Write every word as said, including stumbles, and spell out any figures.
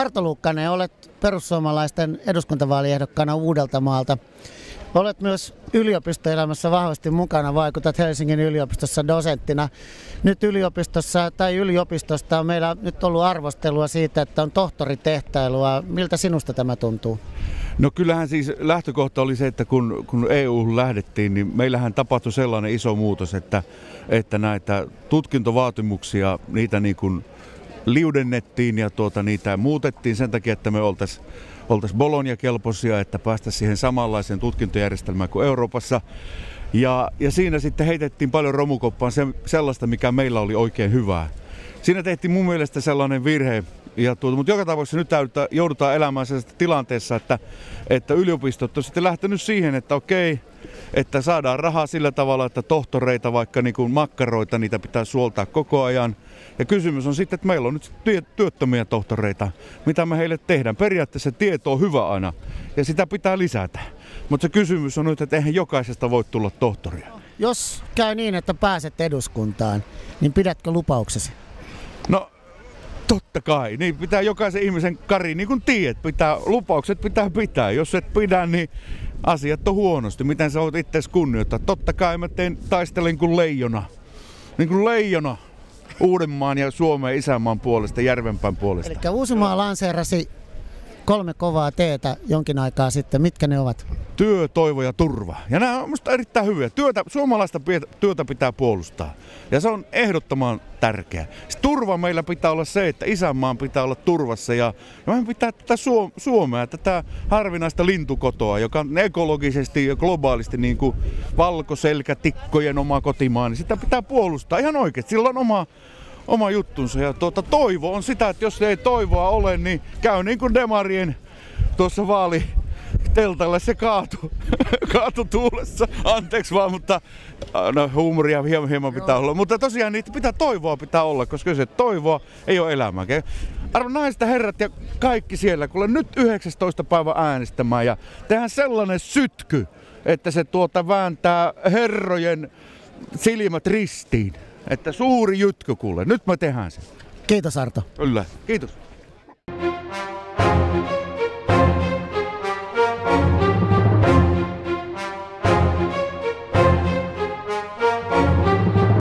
Arto Luukkanen, olet perussuomalaisten eduskuntavaaliehdokkaana Uudeltamaalta. Olet myös yliopistoelämässä vahvasti mukana, vaikutat Helsingin yliopistossa dosenttina. Nyt yliopistossa tai yliopistosta on meillä nyt ollut arvostelua siitä, että on tohtoritehtailua. Miltä sinusta tämä tuntuu? No kyllähän siis lähtökohta oli se, että kun, kun E U:hun lähdettiin, niin meillähän tapahtui sellainen iso muutos, että, että näitä tutkintovaatimuksia, niitä niin kuin liudennettiin ja tuota, niitä muutettiin sen takia, että me oltaisiin oltais Bologna-kelpoisia, että päästäisiin siihen samanlaiseen tutkintojärjestelmään kuin Euroopassa. Ja, ja siinä sitten heitettiin paljon romukoppaan se, sellaista, mikä meillä oli oikein hyvää. Siinä tehtiin mun mielestä sellainen virhe, ja tuota, mutta joka tapauksessa nyt täytyy, joudutaan elämään sellaisessa tilanteessa, että, että yliopistot on sitten lähtenyt siihen, että okei, että saadaan rahaa sillä tavalla, että tohtoreita, vaikka niin kuin makkaroita, niitä pitää suoltaa koko ajan. Ja kysymys on sitten, että meillä on nyt työttömiä tohtoreita. Mitä me heille tehdään? Periaatteessa tieto on hyvä aina ja sitä pitää lisätä. Mutta se kysymys on nyt, että eihän jokaisesta voi tulla tohtoria. Jos käy niin, että pääset eduskuntaan, niin pidätkö lupauksesi? No totta kai. Niin pitää jokaisen ihmisen kari, niin kuin tiedät, pitää, lupaukset pitää pitää. Jos et pidä, niin asiat on huonosti. Miten sä voit itseäsi kunnioittaa? Totta kai mä teen, taistelen kuin leijona. Niin kuin leijona. Uudenmaan ja Suomen isänmaan puolesta, Järvenpään puolesta. Eli Uusimaa lanseerasi kolme kovaa teetä jonkin aikaa sitten. Mitkä ne ovat? Työ, toivo ja turva. Ja nämä on minusta erittäin hyviä. Työtä, suomalaista työtä pitää puolustaa. Ja se on ehdottoman tärkeää. Se turva meillä pitää olla se, että isänmaan pitää olla turvassa. Ja, ja meidän pitää tätä Suomea, tätä harvinaista lintukotoa, joka on ekologisesti ja globaalisti niin kuin valkoselkätikkojen oma kotimaa, niin sitä pitää puolustaa ihan oikein. Sillä on oma oma juttunsa. Ja tuota, toivo on sitä, että jos ei toivoa ole, niin käy niin kuin demarien tuossa vaaliteltalla, se kaatu, kaatu tuulessa. Anteeksi vaan, mutta no, huumoria hieman, hieman pitää olla. Mutta tosiaan niitä pitää toivoa pitää olla, koska jos ei toivoa, ei ole elämää. Arvon naiset ja herrat ja kaikki siellä, kun olen nyt yhdeksästoista päivä äänestämään ja tehdään sellainen sytky, että se tuota vääntää herrojen silmät ristiin. Että suuri jytkö kuule. Nyt me tehdään sen. Kiitos Arto. Kyllä. Kiitos.